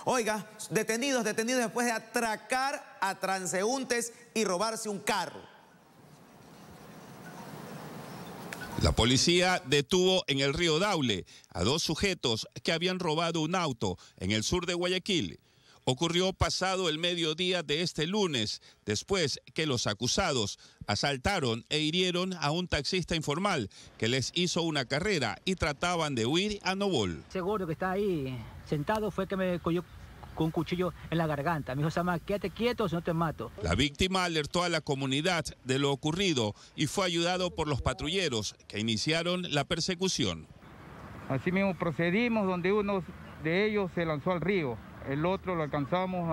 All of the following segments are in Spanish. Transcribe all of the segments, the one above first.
Oiga, detenidos después de atracar a transeúntes y robarse un carro. La policía detuvo en el río Daule a 2 sujetos que habían robado un auto en el sur de Guayaquil. Ocurrió pasado el mediodía de este lunes, después que los acusados asaltaron e hirieron a un taxista informal que les hizo una carrera y trataban de huir a Nobol. Seguro que está ahí sentado fue que me cogió con un cuchillo en la garganta. Me dijo, Sama, quédate quieto si no te mato. La víctima alertó a la comunidad de lo ocurrido y fue ayudado por los patrulleros que iniciaron la persecución. Así mismo procedimos, donde uno de ellos se lanzó al río. El otro lo alcanzamos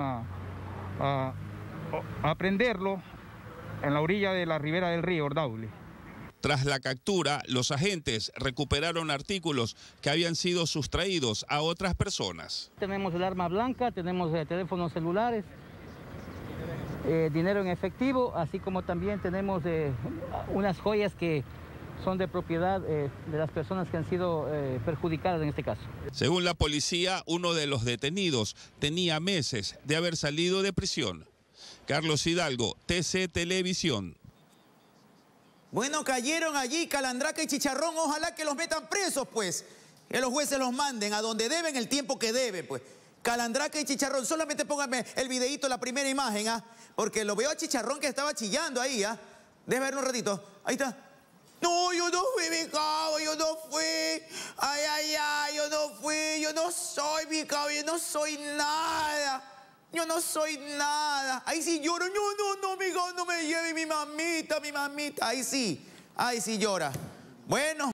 a prenderlo en la orilla de la ribera del río Daule. Tras la captura, los agentes recuperaron artículos que habían sido sustraídos a otras personas. Tenemos el arma blanca, tenemos teléfonos celulares, dinero en efectivo, así como también tenemos unas joyas que son de propiedad de las personas que han sido perjudicadas en este caso. Según la policía, uno de los detenidos tenía meses de haber salido de prisión. Carlos Hidalgo, TC Televisión. Bueno, cayeron allí Calandraca y Chicharrón, ojalá que los metan presos, pues. Que los jueces los manden a donde deben el tiempo que deben, pues. Calandraca y Chicharrón, solamente pónganme el videíto, la primera imagen, ¿ah? Porque lo veo a Chicharrón que estaba chillando ahí, ¿ah? Déjame ver un ratito, ahí está. No, yo no fui, mi cabo, yo no fui. Ay, ay, ay, yo no fui, yo no soy, mi cabo, yo no soy nada. Yo no soy nada. Ahí sí lloro. No, mi cabo, no me lleve mi mamita. Ahí sí llora. Bueno.